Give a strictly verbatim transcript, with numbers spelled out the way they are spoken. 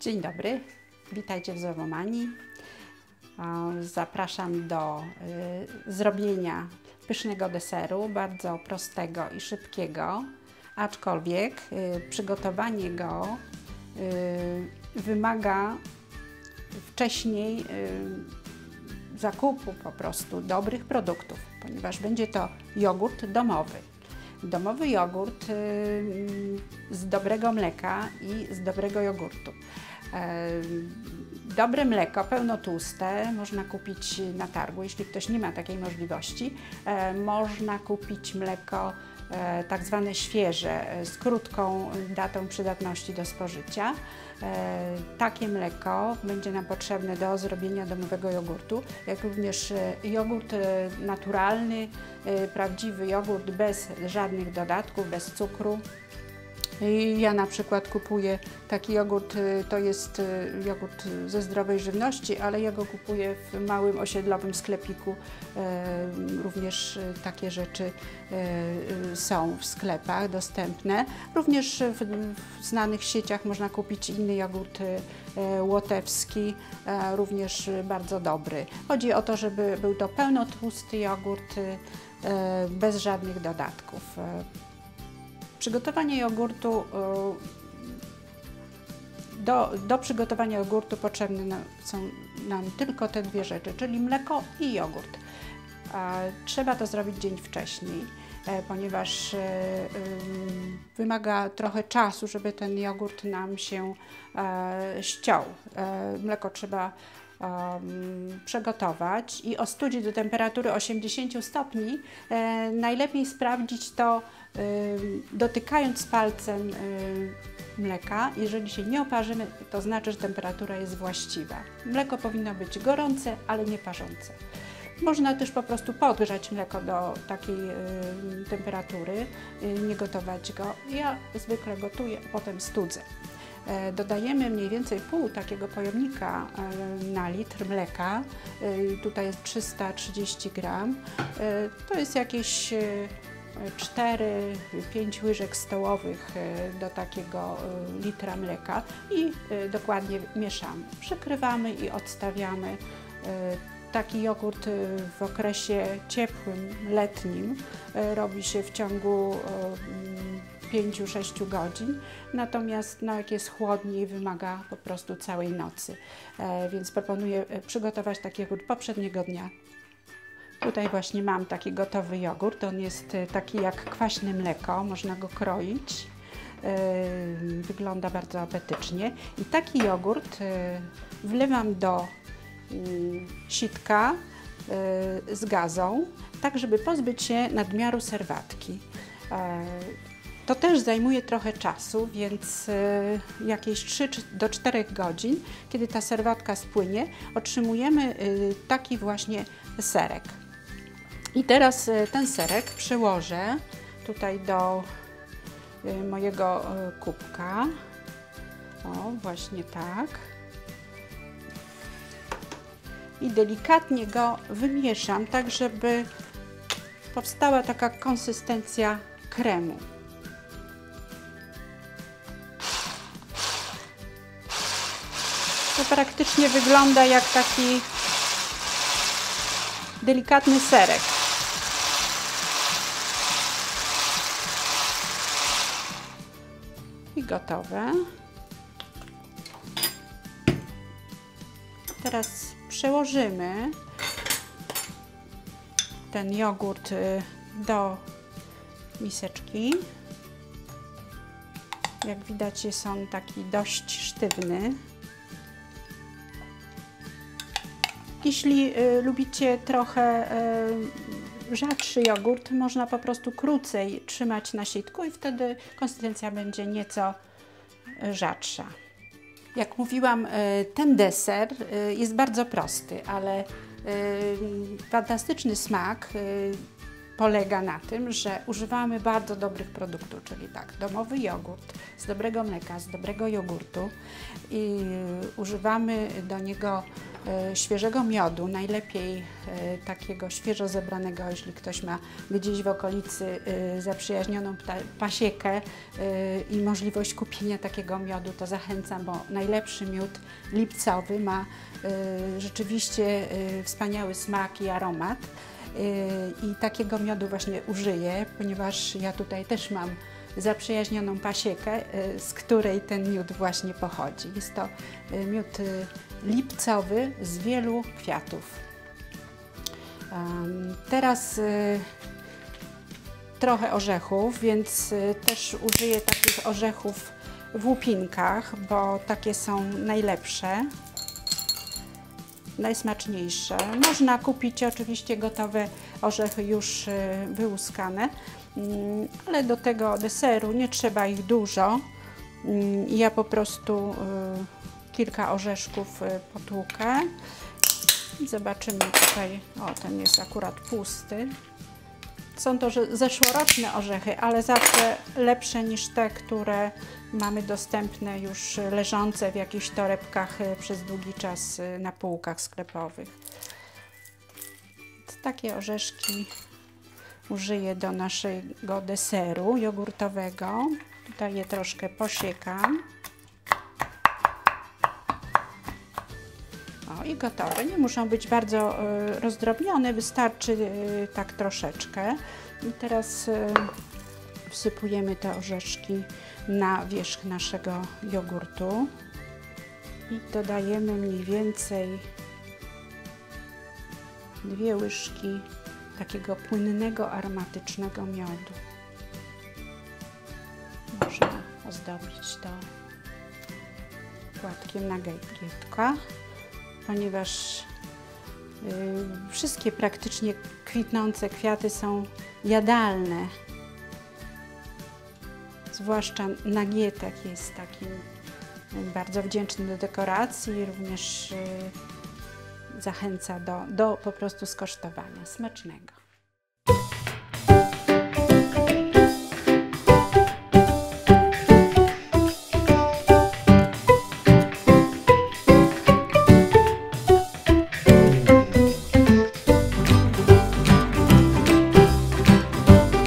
Dzień dobry, witajcie w Złowomanii. Zapraszam do y, zrobienia pysznego deseru, bardzo prostego i szybkiego, aczkolwiek y, przygotowanie go y, wymaga wcześniej y, zakupu po prostu dobrych produktów, ponieważ będzie to jogurt domowy. Domowy jogurt y, z dobrego mleka i z dobrego jogurtu. Dobre mleko, pełnotłuste, można kupić na targu, jeśli ktoś nie ma takiej możliwości. Można kupić mleko tak zwane świeże, z krótką datą przydatności do spożycia. Takie mleko będzie nam potrzebne do zrobienia domowego jogurtu, jak również jogurt naturalny, prawdziwy jogurt bez żadnych dodatków, bez cukru. Ja na przykład kupuję taki jogurt, to jest jogurt ze zdrowej żywności, ale ja go kupuję w małym osiedlowym sklepiku. Również takie rzeczy są w sklepach dostępne. Również w znanych sieciach można kupić inny jogurt łotewski, również bardzo dobry. Chodzi o to, żeby był to pełnotłusty jogurt bez żadnych dodatków. Przygotowanie jogurtu, do, do przygotowania jogurtu potrzebne są nam tylko te dwie rzeczy, czyli mleko i jogurt. Trzeba to zrobić dzień wcześniej, ponieważ wymaga trochę czasu, żeby ten jogurt nam się ściął. Mleko trzeba przygotować i ostudzić do temperatury osiemdziesięciu stopni. Najlepiej sprawdzić to dotykając palcem mleka. Jeżeli się nie oparzymy, to znaczy, że temperatura jest właściwa. Mleko powinno być gorące, ale nie parzące. Można też po prostu podgrzać mleko do takiej temperatury, nie gotować go. Ja zwykle gotuję, a potem studzę. Dodajemy mniej więcej pół takiego pojemnika na litr mleka. Tutaj jest trzysta trzydzieści gram. To jest jakieś cztery pięć łyżek stołowych do takiego litra mleka i dokładnie mieszamy. Przykrywamy i odstawiamy. Taki jogurt w okresie ciepłym, letnim robi się w ciągu pięciu do sześciu godzin, natomiast no, jak jest chłodniej, wymaga po prostu całej nocy. Więc proponuję przygotować taki jogurt poprzedniego dnia. Tutaj właśnie mam taki gotowy jogurt, on jest taki jak kwaśne mleko, można go kroić, wygląda bardzo apetycznie. I taki jogurt wlewam do sitka z gazą, tak żeby pozbyć się nadmiaru serwatki. To też zajmuje trochę czasu, więc jakieś trzy do czterech godzin, kiedy ta serwatka spłynie, otrzymujemy taki właśnie serek. I teraz ten serek przyłożę tutaj do mojego kubka. O, właśnie tak. I delikatnie go wymieszam, tak żeby powstała taka konsystencja kremu. To praktycznie wygląda jak taki delikatny serek. I gotowe. Teraz przełożymy ten jogurt do miseczki. Jak widać, jest on taki dość sztywny. Jeśli y, lubicie trochę y, rzadszy jogurt, można po prostu krócej trzymać na sitku i wtedy konsystencja będzie nieco rzadsza. Jak mówiłam, ten deser jest bardzo prosty, ale fantastyczny smak polega na tym, że używamy bardzo dobrych produktów, czyli tak, domowy jogurt z dobrego mleka, z dobrego jogurtu i używamy do niego e, świeżego miodu, najlepiej e, takiego świeżo zebranego, jeśli ktoś ma gdzieś w okolicy e, zaprzyjaźnioną pasiekę e, i możliwość kupienia takiego miodu, to zachęcam, bo najlepszy miód lipcowy ma e, rzeczywiście e, wspaniały smak i aromat. I takiego miodu właśnie użyję, ponieważ ja tutaj też mam zaprzyjaźnioną pasiekę, z której ten miód właśnie pochodzi. Jest to miód lipcowy z wielu kwiatów. Teraz trochę orzechów, więc też użyję takich orzechów w łupinkach, bo takie są najlepsze, najsmaczniejsze. Można kupić oczywiście gotowe orzechy już wyłuskane, ale do tego deseru nie trzeba ich dużo. Ja po prostu kilka orzeszków potłukę. Zobaczymy tutaj, o, ten jest akurat pusty. Są to zeszłoroczne orzechy, ale zawsze lepsze niż te, które mamy dostępne już leżące w jakichś torebkach przez długi czas na półkach sklepowych. Takie orzeszki użyję do naszego deseru jogurtowego. Tutaj je troszkę posiekam. O, i gotowe. Nie muszą być bardzo y, rozdrobnione, wystarczy y, tak troszeczkę. I teraz y, wsypujemy te orzeszki na wierzch naszego jogurtu i dodajemy mniej więcej dwie łyżki takiego płynnego, aromatycznego miodu. Można ozdobić to płatkiem na gębietka, ponieważ y, wszystkie praktycznie kwitnące kwiaty są jadalne. Zwłaszcza nagietek jest takim bardzo wdzięczny do dekoracji, również y, zachęca do, do po prostu skosztowania smacznego.